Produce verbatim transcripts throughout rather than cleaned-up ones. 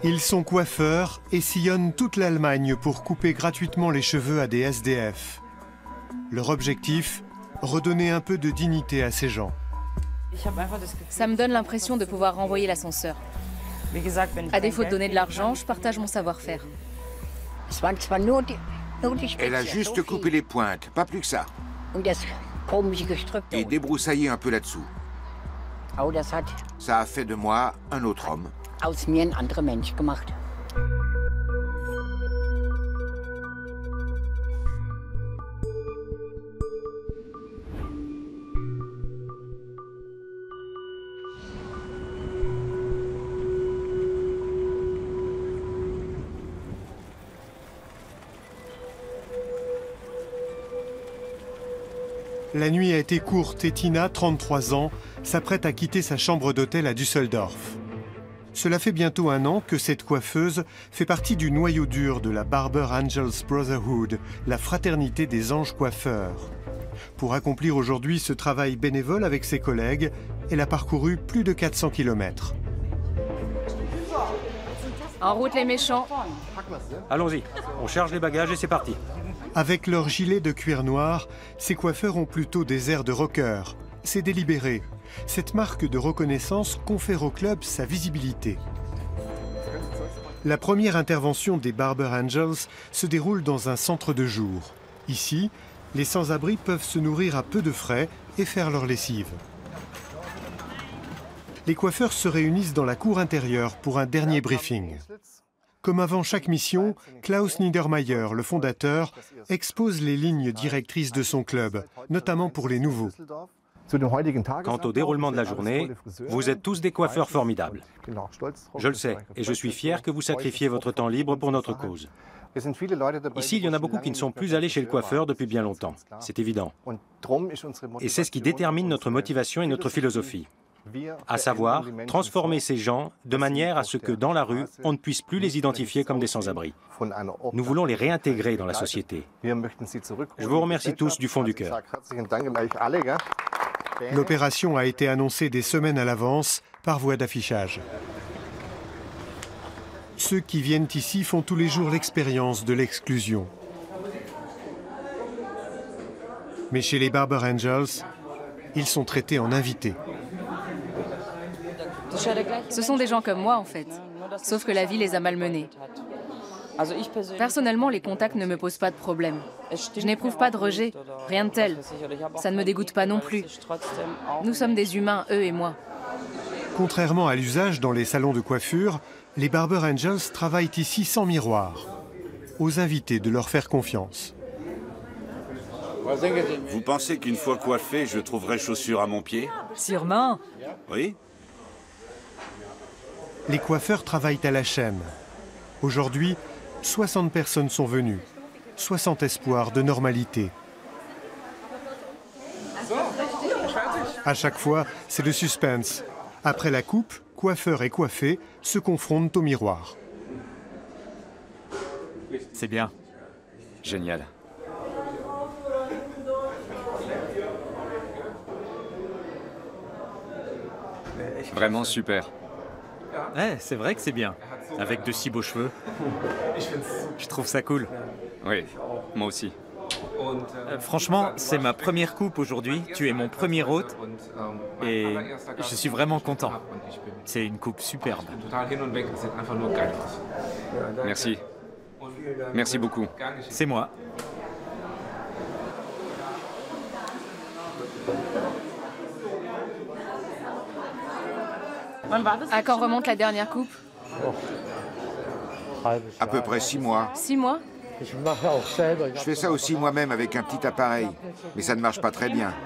Ils sont coiffeurs et sillonnent toute l'Allemagne pour couper gratuitement les cheveux à des S D F. Leur objectif, redonner un peu de dignité à ces gens. Ça me donne l'impression de pouvoir renvoyer l'ascenseur. À défaut de donner de l'argent, je partage mon savoir-faire. Elle a juste coupé les pointes, pas plus que ça. Et débroussaillé un peu là-dessous. Ça a fait de moi un autre homme. La nuit a été courte et Tina, trente-trois ans, s'apprête à quitter sa chambre d'hôtel à Düsseldorf. Cela fait bientôt un an que cette coiffeuse fait partie du noyau dur de la Barber Angels Brotherhood, la fraternité des anges coiffeurs. Pour accomplir aujourd'hui ce travail bénévole avec ses collègues, elle a parcouru plus de quatre cents kilomètres. En route les méchants. Allons-y, on charge les bagages et c'est parti. Avec leur gilet de cuir noir, ces coiffeurs ont plutôt des airs de rockers. C'est délibéré. Cette marque de reconnaissance confère au club sa visibilité. La première intervention des Barber Angels se déroule dans un centre de jour. Ici, les sans-abri peuvent se nourrir à peu de frais et faire leur lessive. Les coiffeurs se réunissent dans la cour intérieure pour un dernier briefing. Comme avant chaque mission, Klaus Niedermayer, le fondateur, expose les lignes directrices de son club, notamment pour les nouveaux. Quant au déroulement de la journée, vous êtes tous des coiffeurs formidables. Je le sais, et je suis fier que vous sacrifiez votre temps libre pour notre cause. Ici, il y en a beaucoup qui ne sont plus allés chez le coiffeur depuis bien longtemps, c'est évident. Et c'est ce qui détermine notre motivation et notre philosophie. À savoir, transformer ces gens de manière à ce que dans la rue, on ne puisse plus les identifier comme des sans-abri. Nous voulons les réintégrer dans la société. Je vous remercie tous du fond du cœur. L'opération a été annoncée des semaines à l'avance par voie d'affichage. Ceux qui viennent ici font tous les jours l'expérience de l'exclusion. Mais chez les Barber Angels, ils sont traités en invités. Ce sont des gens comme moi en fait, sauf que la vie les a malmenés. Personnellement, les contacts ne me posent pas de problème. Je n'éprouve pas de rejet, rien de tel. Ça ne me dégoûte pas non plus. Nous sommes des humains, eux et moi. Contrairement à l'usage dans les salons de coiffure, les Barber Angels travaillent ici sans miroir. Aux invités de leur faire confiance. Vous pensez qu'une fois coiffé, je trouverai chaussures à mon pied? Sûrement. Oui. Les coiffeurs travaillent à la chaîne. Aujourd'hui, soixante personnes sont venues. soixante espoirs de normalité. À chaque fois, c'est le suspense. Après la coupe, coiffeur et coiffé se confrontent au miroir. C'est bien. Génial. Vraiment super. Ouais, c'est vrai que c'est bien. Avec de si beaux cheveux. Je trouve ça cool. Oui, moi aussi. Euh, franchement, c'est ma première coupe aujourd'hui. Tu es mon premier hôte. Et je suis vraiment content. C'est une coupe superbe. Merci. Merci beaucoup. C'est moi. À quand remonte la dernière coupe? À peu près six mois. Six mois? Je fais ça aussi moi-même avec un petit appareil, mais ça ne marche pas très bien.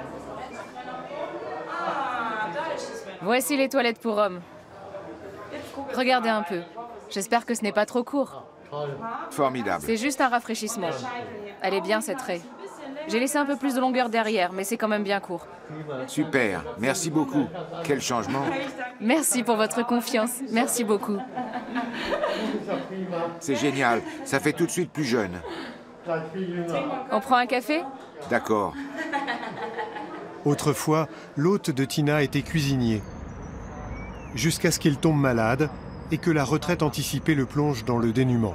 Voici les toilettes pour hommes. Regardez un peu. J'espère que ce n'est pas trop court. Formidable. C'est juste un rafraîchissement. Elle est bien cette raie. J'ai laissé un peu plus de longueur derrière, mais c'est quand même bien court. Super, merci beaucoup. Quel changement. Merci pour votre confiance. Merci beaucoup. C'est génial, ça fait tout de suite plus jeune. On prend un café? D'accord. Autrefois, l'hôte de Tina était cuisinier. Jusqu'à ce qu'il tombe malade et que la retraite anticipée le plonge dans le dénuement.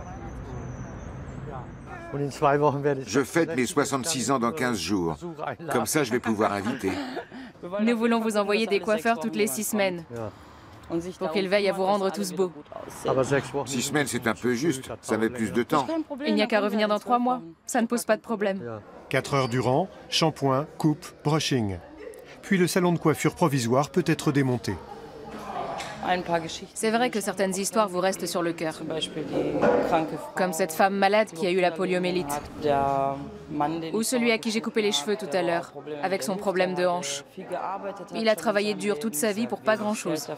Je fête mes soixante-six ans dans quinze jours. Comme ça, je vais pouvoir inviter. Nous voulons vous envoyer des coiffeurs toutes les six semaines, pour qu'ils veillent à vous rendre tous beaux. Six semaines, c'est un peu juste. Ça met plus de temps. Il n'y a qu'à revenir dans trois mois. Ça ne pose pas de problème. Quatre heures durant, shampoing, coupe, brushing. Puis le salon de coiffure provisoire peut être démonté. C'est vrai que certaines histoires vous restent sur le cœur. Comme cette femme malade qui a eu la poliomyélite. Ou celui à qui j'ai coupé les cheveux tout à l'heure, avec son problème de hanche. Il a travaillé dur toute sa vie pour pas grand-chose.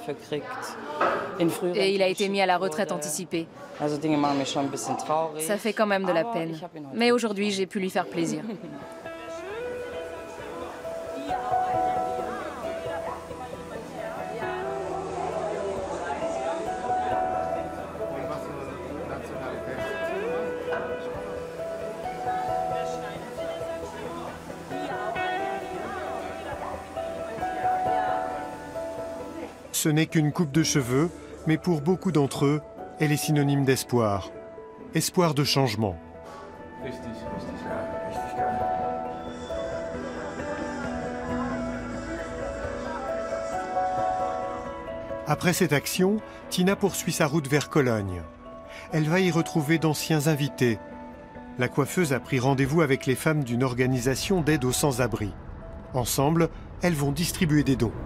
Et il a été mis à la retraite anticipée. Ça fait quand même de la peine. Mais aujourd'hui, j'ai pu lui faire plaisir. Ce n'est qu'une coupe de cheveux, mais pour beaucoup d'entre eux, elle est synonyme d'espoir. Espoir de changement. Après cette action, Tina poursuit sa route vers Cologne. Elle va y retrouver d'anciens invités. La coiffeuse a pris rendez-vous avec les femmes d'une organisation d'aide aux sans-abri. Ensemble, elles vont distribuer des dons.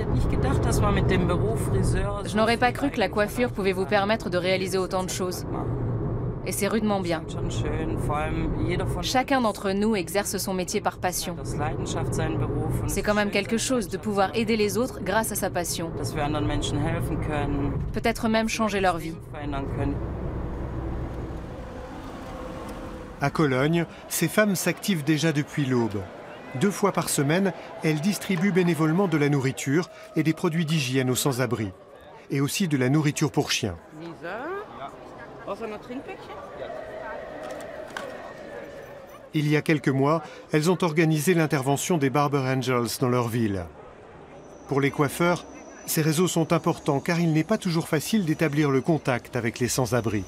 Je n'aurais pas cru que la coiffure pouvait vous permettre de réaliser autant de choses. Et c'est rudement bien. Chacun d'entre nous exerce son métier par passion. C'est quand même quelque chose de pouvoir aider les autres grâce à sa passion. Peut-être même changer leur vie. À Cologne, ces femmes s'activent déjà depuis l'aube. Deux fois par semaine, elles distribuent bénévolement de la nourriture et des produits d'hygiène aux sans-abri. Et aussi de la nourriture pour chiens. Il y a quelques mois, elles ont organisé l'intervention des Barber Angels dans leur ville. Pour les coiffeurs, ces réseaux sont importants car il n'est pas toujours facile d'établir le contact avec les sans-abri.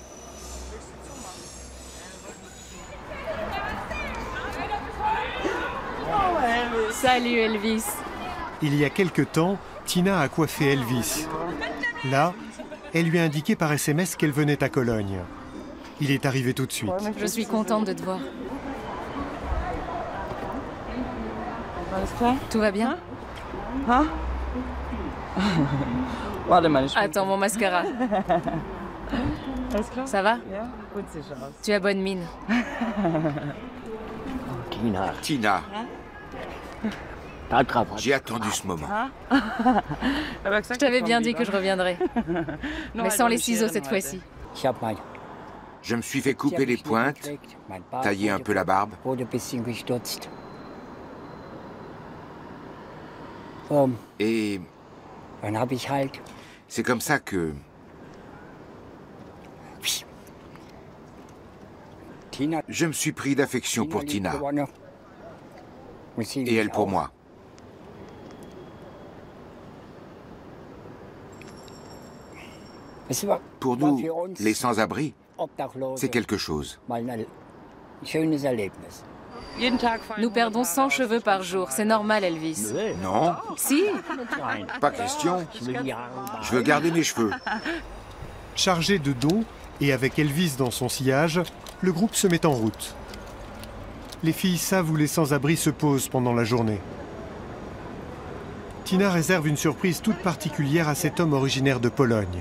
Salut Elvis. Il y a quelque temps, Tina a coiffé Elvis. Là, elle lui a indiqué par S M S qu'elle venait à Cologne. Il est arrivé tout de suite. Je suis contente de te voir. Tout va bien? Attends, mon mascara. Ça va? Tu as bonne mine. Tina. J'ai attendu ce moment. Je t'avais bien dit que je reviendrais. Mais sans les ciseaux cette fois-ci. Je me suis fait couper les pointes, tailler un peu la barbe. Et c'est comme ça que... Je me suis pris d'affection pour Tina. Et elle pour moi. Pour nous, les sans-abri, c'est quelque chose. Nous perdons cent cheveux par jour, c'est normal Elvis. Non, Si. pas question. Je veux garder mes cheveux. Chargé de dons et avec Elvis dans son sillage, le groupe se met en route. Les filles savent où les sans-abri se posent pendant la journée. Tina réserve une surprise toute particulière à cet homme originaire de Pologne.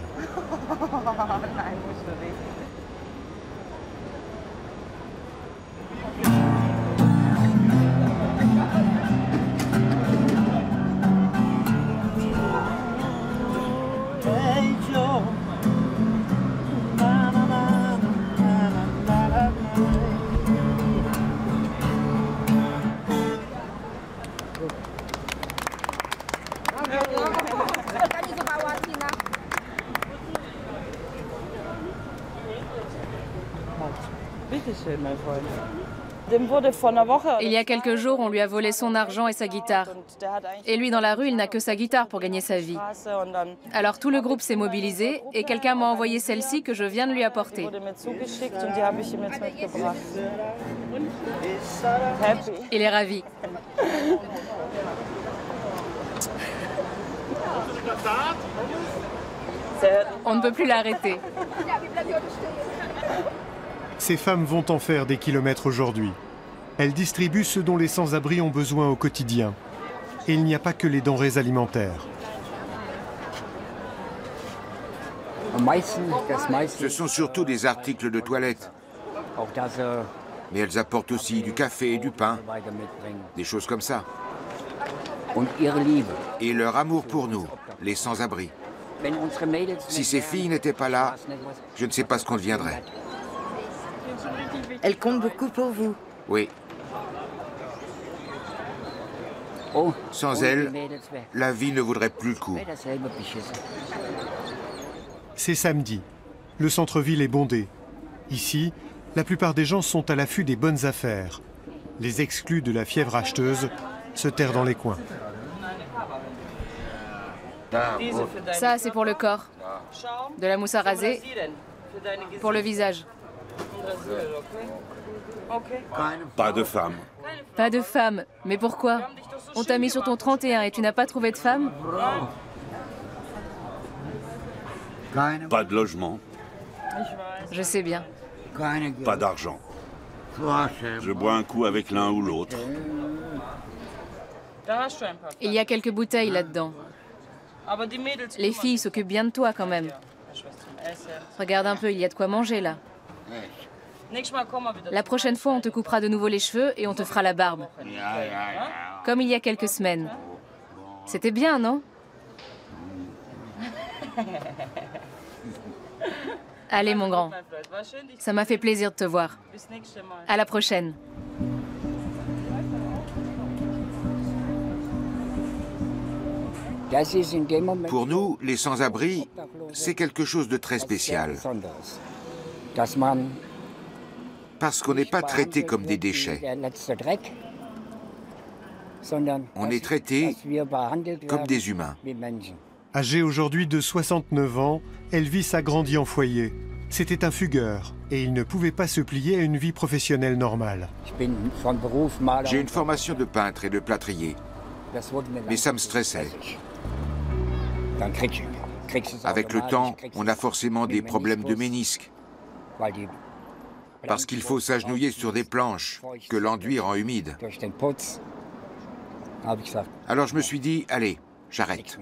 Il y a quelques jours, on lui a volé son argent et sa guitare. Et lui, dans la rue, il n'a que sa guitare pour gagner sa vie. Alors tout le groupe s'est mobilisé et quelqu'un m'a envoyé celle-ci que je viens de lui apporter. Il est ravi. On ne peut plus l'arrêter. Ces femmes vont en faire des kilomètres aujourd'hui. Elles distribuent ce dont les sans-abri ont besoin au quotidien. Et il n'y a pas que les denrées alimentaires. Ce sont surtout des articles de toilette. Mais elles apportent aussi du café et du pain. Des choses comme ça. Et leur amour pour nous, les sans-abri. Si ces filles n'étaient pas là, je ne sais pas ce qu'on deviendrait. Elles comptent beaucoup pour vous. Oui. Sans elles, la vie ne vaudrait plus le coup. C'est samedi. Le centre-ville est bondé. Ici, la plupart des gens sont à l'affût des bonnes affaires. Les exclus de la fièvre acheteuse se terrent dans les coins. Ça, c'est pour le corps. De la mousse à raser. Pour le visage. Pas de femme. Pas de femme. Mais pourquoi? On t'a mis sur ton trente et un et tu n'as pas trouvé de femme? Pas de logement. Je sais bien. Pas d'argent. Je bois un coup avec l'un ou l'autre. Il y a quelques bouteilles là-dedans. Les filles s'occupent bien de toi quand même. Regarde un peu, il y a de quoi manger là. La prochaine fois, on te coupera de nouveau les cheveux et on te fera la barbe. Comme il y a quelques semaines. C'était bien, non? Allez, mon grand. Ça m'a fait plaisir de te voir. À la prochaine. Pour nous, les sans-abri, c'est quelque chose de très spécial. Parce qu'on n'est pas traité comme des déchets. On est traité comme des humains. Âgé aujourd'hui de soixante-neuf ans, Elvis a grandi en foyer. C'était un fugueur et il ne pouvait pas se plier à une vie professionnelle normale. J'ai une formation de peintre et de plâtrier, mais ça me stressait. Avec le temps, on a forcément des problèmes de ménisque. Parce qu'il faut s'agenouiller sur des planches que l'enduit rend humide. Alors je me suis dit, allez, j'arrête.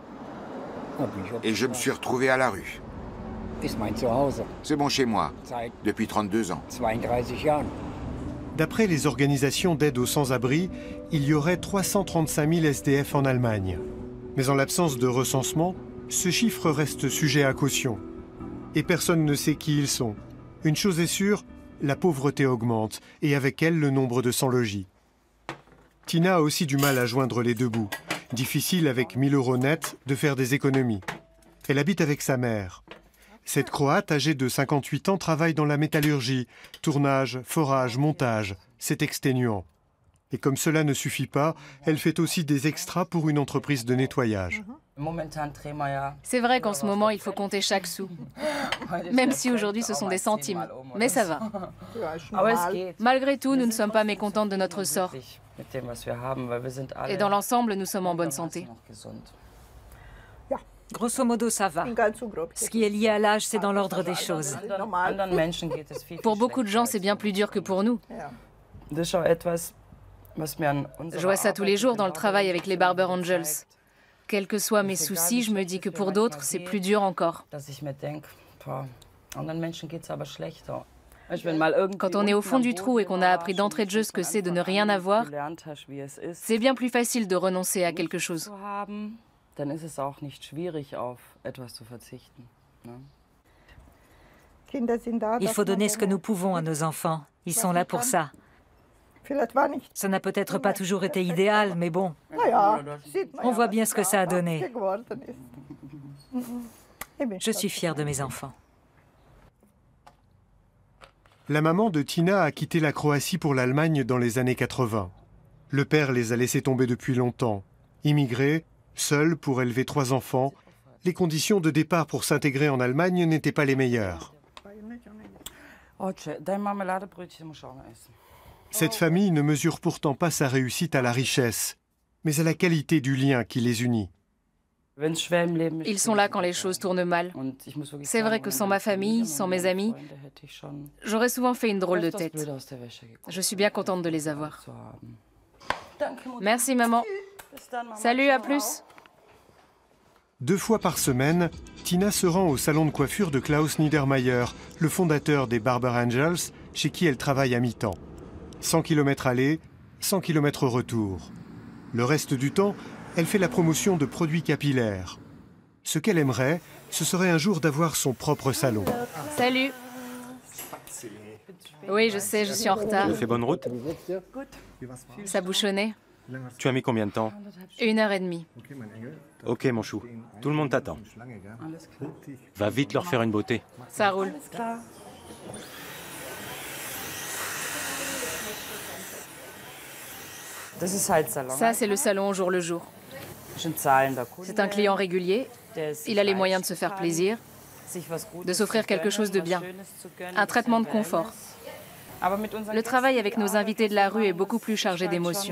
Et je me suis retrouvé à la rue. C'est bon chez moi, depuis trente-deux ans. D'après les organisations d'aide aux sans-abri, il y aurait trois cent trente-cinq mille S D F en Allemagne. Mais en l'absence de recensement, ce chiffre reste sujet à caution. Et personne ne sait qui ils sont. Une chose est sûre, la pauvreté augmente, et avec elle le nombre de sans-logis. Tina a aussi du mal à joindre les deux bouts. Difficile avec mille euros net de faire des économies. Elle habite avec sa mère. Cette Croate, âgée de cinquante-huit ans, travaille dans la métallurgie. Tournage, forage, montage, c'est exténuant. Et comme cela ne suffit pas, elle fait aussi des extras pour une entreprise de nettoyage. C'est vrai qu'en ce moment, il faut compter chaque sou. Même si aujourd'hui, ce sont des centimes. Mais ça va. Malgré tout, nous ne sommes pas mécontentes de notre sort. Et dans l'ensemble, nous sommes en bonne santé. Grosso modo, ça va. Ce qui est lié à l'âge, c'est dans l'ordre des choses. Pour beaucoup de gens, c'est bien plus dur que pour nous. Je vois ça tous les jours dans le travail avec les Barber Angels. Quels que soient mes soucis, je me dis que pour d'autres, c'est plus dur encore. Quand on est au fond du trou et qu'on a appris d'entrée de jeu ce que c'est de ne rien avoir, c'est bien plus facile de renoncer à quelque chose. Il faut donner ce que nous pouvons à nos enfants. Ils sont là pour ça. Ça n'a peut-être pas toujours été idéal, mais bon, on voit bien ce que ça a donné. Je suis fière de mes enfants. La maman de Tina a quitté la Croatie pour l'Allemagne dans les années quatre-vingt. Le père les a laissés tomber depuis longtemps. Immigré, seul pour élever trois enfants, les conditions de départ pour s'intégrer en Allemagne n'étaient pas les meilleures. Cette famille ne mesure pourtant pas sa réussite à la richesse, mais à la qualité du lien qui les unit. Ils sont là quand les choses tournent mal. C'est vrai que sans ma famille, sans mes amis, j'aurais souvent fait une drôle de tête. Je suis bien contente de les avoir. Merci maman. Salut, à plus. Deux fois par semaine, Tina se rend au salon de coiffure de Klaus Niedermayer, le fondateur des Barber Angels, chez qui elle travaille à mi-temps. cent kilomètres aller, cent kilomètres retour. Le reste du temps, elle fait la promotion de produits capillaires. Ce qu'elle aimerait, ce serait un jour d'avoir son propre salon. Salut. Oui, je sais, je suis en retard. Tu as fait bonne route? Ça bouchonnait. Tu as mis combien de temps? Une heure et demie. Ok, mon chou. Tout le monde t'attend. Va vite leur faire une beauté. Ça roule. Ça, c'est le salon au jour le jour. C'est un client régulier. Il a les moyens de se faire plaisir, de s'offrir quelque chose de bien, un traitement de confort. Le travail avec nos invités de la rue est beaucoup plus chargé d'émotions.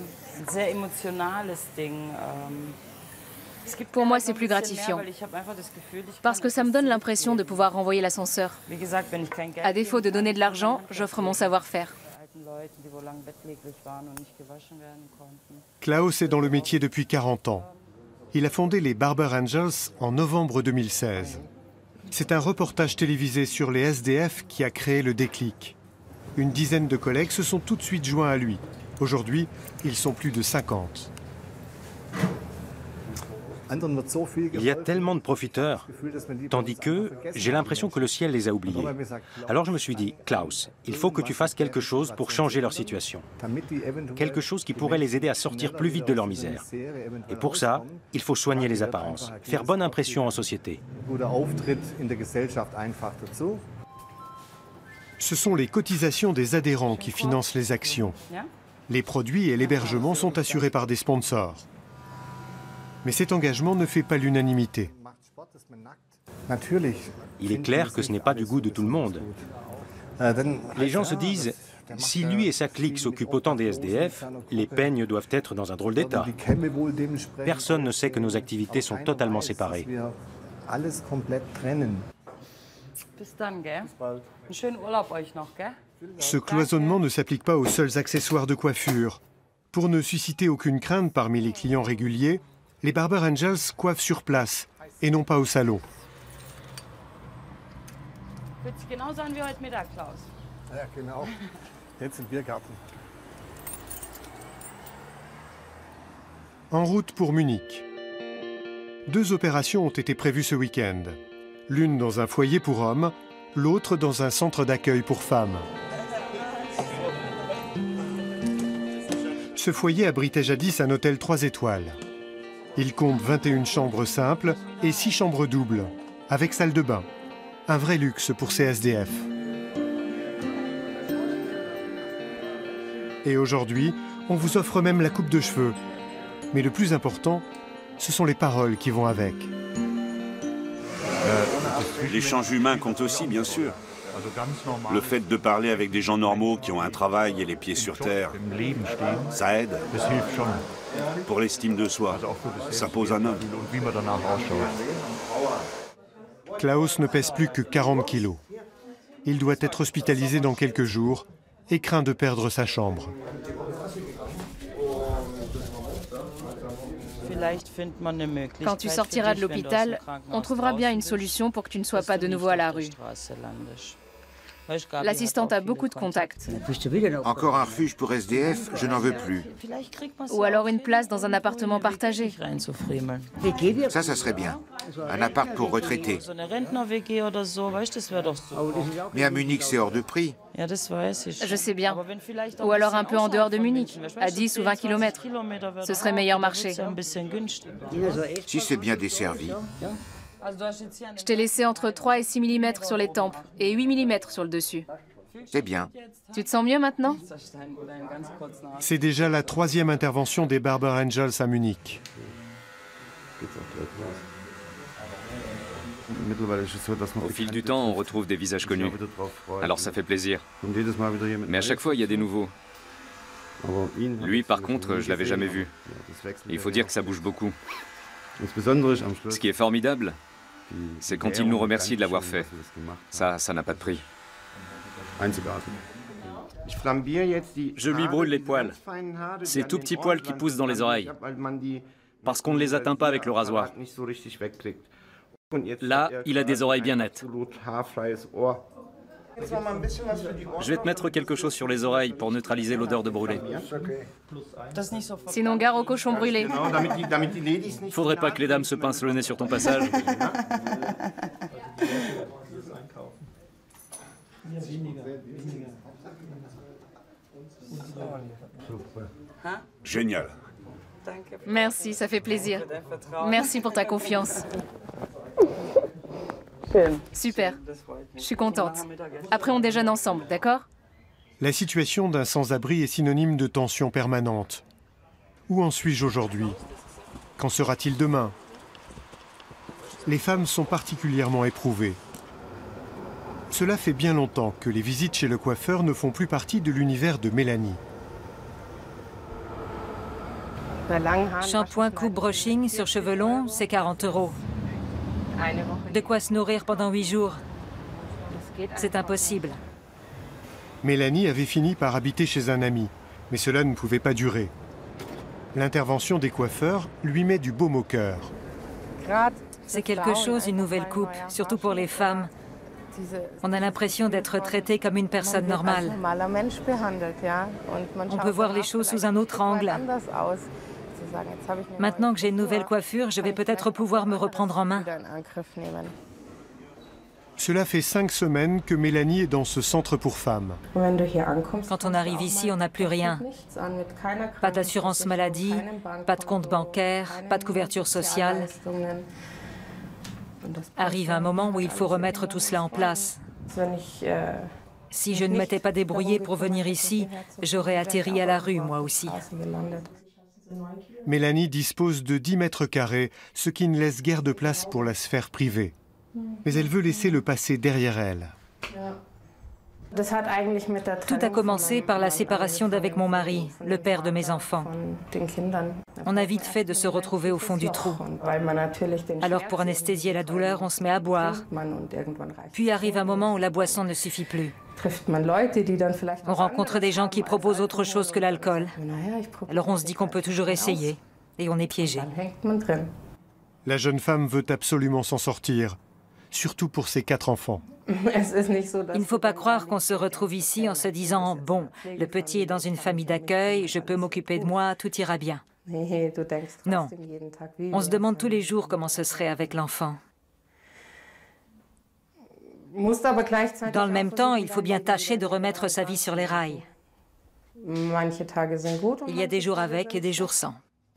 Pour moi, c'est plus gratifiant, parce que ça me donne l'impression de pouvoir renvoyer l'ascenseur. À défaut de donner de l'argent, j'offre mon savoir-faire. Klaus est dans le métier depuis quarante ans. Il a fondé les Barber Angels en novembre deux mille seize. C'est un reportage télévisé sur les S D F qui a créé le déclic. Une dizaine de collègues se sont tout de suite joints à lui. Aujourd'hui, ils sont plus de cinquante. Il y a tellement de profiteurs, tandis que j'ai l'impression que le ciel les a oubliés. Alors je me suis dit, Klaus, il faut que tu fasses quelque chose pour changer leur situation. Quelque chose qui pourrait les aider à sortir plus vite de leur misère. Et pour ça, il faut soigner les apparences, faire bonne impression en société. Ce sont les cotisations des adhérents qui financent les actions. Les produits et l'hébergement sont assurés par des sponsors. Mais cet engagement ne fait pas l'unanimité. Il est clair que ce n'est pas du goût de tout le monde. Les gens se disent, si lui et sa clique s'occupent autant des S D F, les peignes doivent être dans un drôle d'état. Personne ne sait que nos activités sont totalement séparées. Ce cloisonnement ne s'applique pas aux seuls accessoires de coiffure. Pour ne susciter aucune crainte parmi les clients réguliers, les Barber Angels coiffent sur place et non pas au salon. En route pour Munich. Deux opérations ont été prévues ce week-end. L'une dans un foyer pour hommes, l'autre dans un centre d'accueil pour femmes. Ce foyer abritait jadis un hôtel trois étoiles. Il compte vingt et une chambres simples et six chambres doubles, avec salle de bain. Un vrai luxe pour ces S D F. Et aujourd'hui, on vous offre même la coupe de cheveux. Mais le plus important, ce sont les paroles qui vont avec. L'échange humain compte aussi, bien sûr. Le fait de parler avec des gens normaux qui ont un travail et les pieds sur terre, ça aide. Pour l'estime de soi, ça pose un homme. Klaus ne pèse plus que quarante kilos. Il doit être hospitalisé dans quelques jours et craint de perdre sa chambre. Quand tu sortiras de l'hôpital, on trouvera bien une solution pour que tu ne sois pas de nouveau à la rue. L'assistante a beaucoup de contacts. Encore un refuge pour S D F, je n'en veux plus. Ou alors une place dans un appartement partagé. Ça, ça serait bien. Un appart pour retraités. Mais à Munich, c'est hors de prix. Je sais bien. Ou alors un peu en dehors de Munich, à dix ou vingt kilomètres. Ce serait meilleur marché. Si c'est bien desservi. Je t'ai laissé entre trois et six millimètres sur les tempes et huit millimètres sur le dessus. C'est bien. Tu te sens mieux maintenant? C'est déjà la troisième intervention des Barber Angels à Munich. Au fil du temps, on retrouve des visages connus. Alors ça fait plaisir. Mais à chaque fois, il y a des nouveaux. Lui, par contre, je l'avais jamais vu. Il faut dire que ça bouge beaucoup. Ce qui est formidable, c'est quand il nous remercie de l'avoir fait. Ça, ça n'a pas de prix. Je lui brûle les poils. Ces tout petits poils qui poussent dans les oreilles. Parce qu'on ne les atteint pas avec le rasoir. Là, il a des oreilles bien nettes. Je vais te mettre quelque chose sur les oreilles pour neutraliser l'odeur de brûlé. Sinon, gare au cochon brûlé. Faudrait pas que les dames se pincent le nez sur ton passage. Génial. Merci, ça fait plaisir. Merci pour ta confiance. Super. Je suis contente. Après, on déjeune ensemble, d'accord? La situation d'un sans-abri est synonyme de tension permanente. Où en suis-je aujourd'hui? Qu'en sera-t-il demain? Les femmes sont particulièrement éprouvées. Cela fait bien longtemps que les visites chez le coiffeur ne font plus partie de l'univers de Mélanie. Shampoing, coupe, brushing sur cheveux longs, c'est quarante euros. De quoi se nourrir pendant huit jours? C'est impossible. Mélanie avait fini par habiter chez un ami, mais cela ne pouvait pas durer. L'intervention des coiffeurs lui met du baume au cœur. C'est quelque chose, une nouvelle coupe, surtout pour les femmes. On a l'impression d'être traité comme une personne normale. On peut voir les choses sous un autre angle. Maintenant que j'ai une nouvelle coiffure, je vais peut-être pouvoir me reprendre en main. Cela fait cinq semaines que Mélanie est dans ce centre pour femmes. Quand on arrive ici, on n'a plus rien. Pas d'assurance maladie, pas de compte bancaire, pas de couverture sociale. Arrive un moment où il faut remettre tout cela en place. Si je ne m'étais pas débrouillée pour venir ici, j'aurais atterri à la rue, moi aussi. Mélanie dispose de dix mètres carrés, ce qui ne laisse guère de place pour la sphère privée. Mais elle veut laisser le passé derrière elle. Tout a commencé par la séparation d'avec mon mari, le père de mes enfants. On a vite fait de se retrouver au fond du trou. Alors pour anesthésier la douleur, on se met à boire. Puis arrive un moment où la boisson ne suffit plus. On rencontre des gens qui proposent autre chose que l'alcool. Alors on se dit qu'on peut toujours essayer. Et on est piégé. La jeune femme veut absolument s'en sortir, surtout pour ses quatre enfants. Il ne faut pas croire qu'on se retrouve ici en se disant « Bon, le petit est dans une famille d'accueil, je peux m'occuper de moi, tout ira bien. » Non, on se demande tous les jours comment ce serait avec l'enfant. Dans le même temps, il faut bien tâcher de remettre sa vie sur les rails. Il y a des jours avec et des jours sans.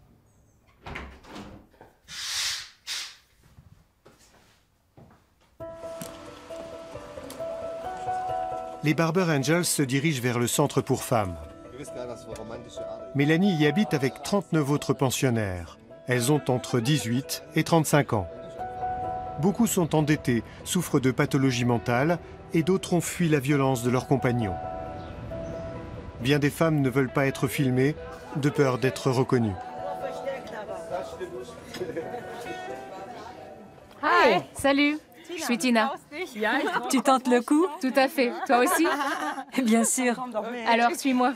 Les Barber Angels se dirigent vers le centre pour femmes. Mélanie y habite avec trente-neuf autres pensionnaires. Elles ont entre dix-huit et trente-cinq ans. Beaucoup sont endettés, souffrent de pathologies mentales et d'autres ont fui la violence de leurs compagnons. Bien des femmes ne veulent pas être filmées, de peur d'être reconnues. Hi, salut, je suis Tina. Tu tentes le coup? Tout à fait, toi aussi? Bien sûr. Alors, suis-moi.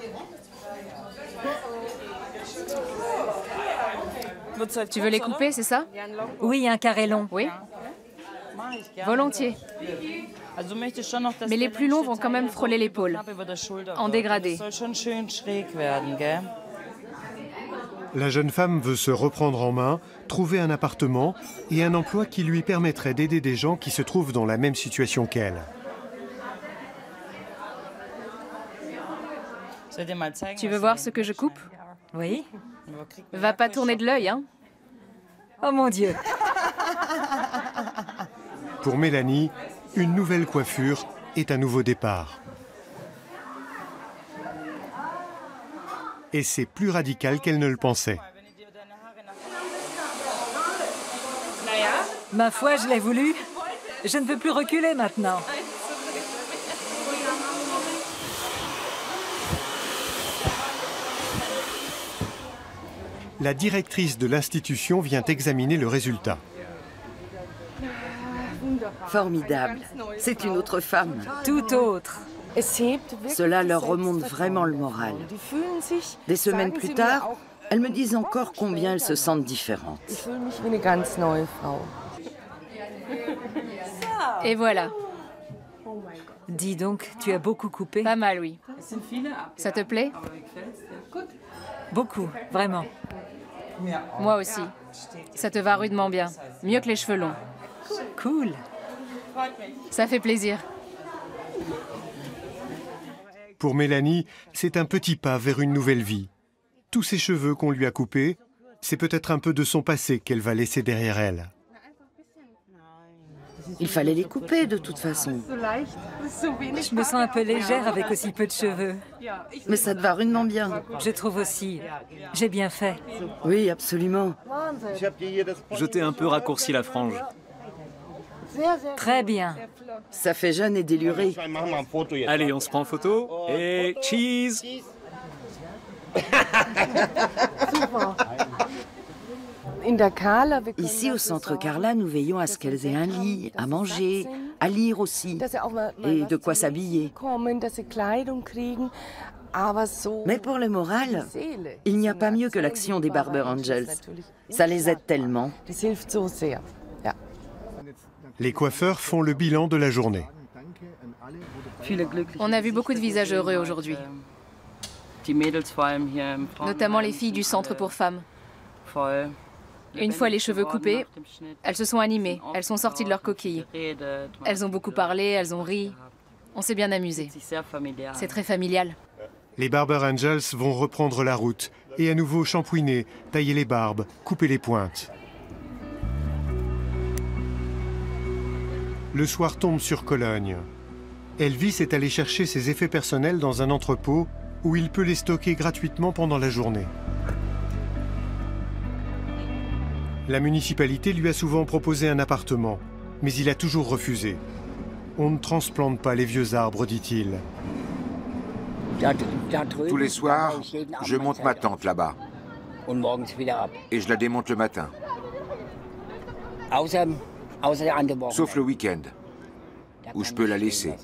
Tu veux les couper, c'est ça? Oui, un carré long. Oui. Volontiers. Mais les plus longs vont quand même frôler l'épaule, en dégradé. La jeune femme veut se reprendre en main, trouver un appartement et un emploi qui lui permettrait d'aider des gens qui se trouvent dans la même situation qu'elle. Tu veux voir ce que je coupe? Oui. Va pas tourner de l'œil, hein? Oh mon Dieu! Pour Mélanie, une nouvelle coiffure est un nouveau départ. Et c'est plus radical qu'elle ne le pensait. Ma foi, je l'ai voulu. Je ne veux plus reculer maintenant. La directrice de l'institution vient examiner le résultat. Formidable. C'est une autre femme. Tout autre. Cela leur remonte vraiment le moral. Des semaines plus tard, elles me disent encore combien elles se sentent différentes. Et voilà. Dis donc, tu as beaucoup coupé. Pas mal, oui. Ça te plaît? Beaucoup, vraiment. Moi aussi. Ça te va rudement bien. Mieux que les cheveux longs. Cool. Ça fait plaisir. Pour Mélanie, c'est un petit pas vers une nouvelle vie. Tous ces cheveux qu'on lui a coupés, c'est peut-être un peu de son passé qu'elle va laisser derrière elle. Il fallait les couper de toute façon. Je me sens un peu légère avec aussi peu de cheveux. Mais ça te va rudement bien. Je trouve aussi. J'ai bien fait. Oui, absolument. Je t'ai un peu raccourci la frange. Très bien. Ça fait jeune et déluré. Allez, on se prend en photo et cheese. Ici, au centre Carla, nous veillons à ce qu'elles aient un lit, à manger, à lire aussi, et de quoi s'habiller. Mais pour le moral, il n'y a pas mieux que l'action des Barber Angels. Ça les aide tellement. Les coiffeurs font le bilan de la journée. On a vu beaucoup de visages heureux aujourd'hui. Notamment les filles du centre pour femmes. Une fois les cheveux coupés, elles se sont animées, elles sont sorties de leur coquille. Elles ont beaucoup parlé, elles ont ri. On s'est bien amusé. C'est très familial. Les Barber Angels vont reprendre la route et à nouveau shampouiner, tailler les barbes, couper les pointes. Le soir tombe sur Cologne. Elvis est allé chercher ses effets personnels dans un entrepôt où il peut les stocker gratuitement pendant la journée. La municipalité lui a souvent proposé un appartement, mais il a toujours refusé. On ne transplante pas les vieux arbres, dit-il. Tous les soirs, je monte ma tente là-bas. Et je la démonte le matin. Sauf le week-end, où je peux la laisser.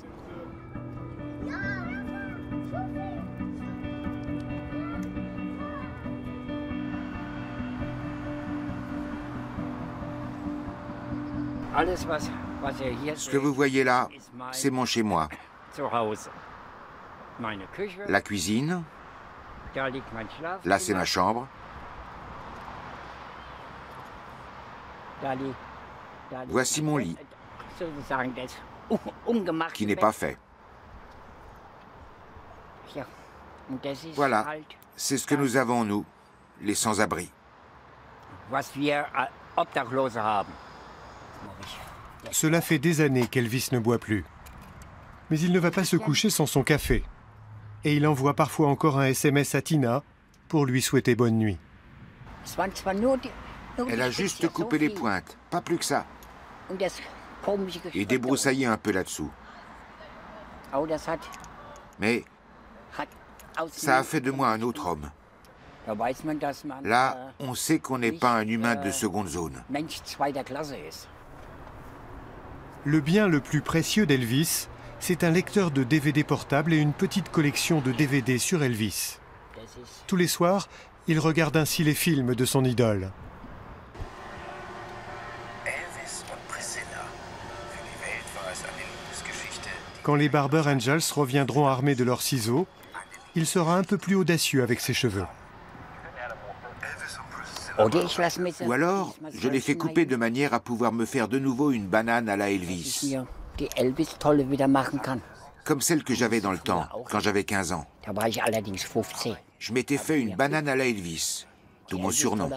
Ce que vous voyez là, c'est mon chez-moi. La cuisine, là c'est ma chambre. Voici mon lit, qui n'est pas fait. Voilà, c'est ce que nous avons, nous, les sans-abri. Cela fait des années qu'Elvis ne boit plus. Mais il ne va pas se coucher sans son café. Et il envoie parfois encore un S M S à Tina pour lui souhaiter bonne nuit. Elle a juste coupé les pointes, pas plus que ça. Et débroussaillé un peu là-dessous. Mais ça a fait de moi un autre homme. Là, on sait qu'on n'est pas un humain de seconde zone. Le bien le plus précieux d'Elvis, c'est un lecteur de D V D portable et une petite collection de D V D sur Elvis. Tous les soirs, il regarde ainsi les films de son idole. Quand les Barber Angels reviendront armés de leurs ciseaux, il sera un peu plus audacieux avec ses cheveux. Ou alors, je les fais couper de manière à pouvoir me faire de nouveau une banane à la Elvis. Comme celle que j'avais dans le temps, quand j'avais quinze ans. Je m'étais fait une banane à la Elvis, d'où mon surnom.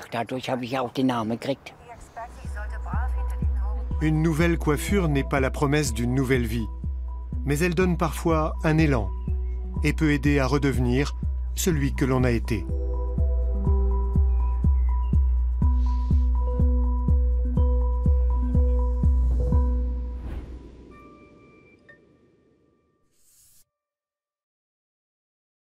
Une nouvelle coiffure n'est pas la promesse d'une nouvelle vie, mais elle donne parfois un élan et peut aider à redevenir celui que l'on a été.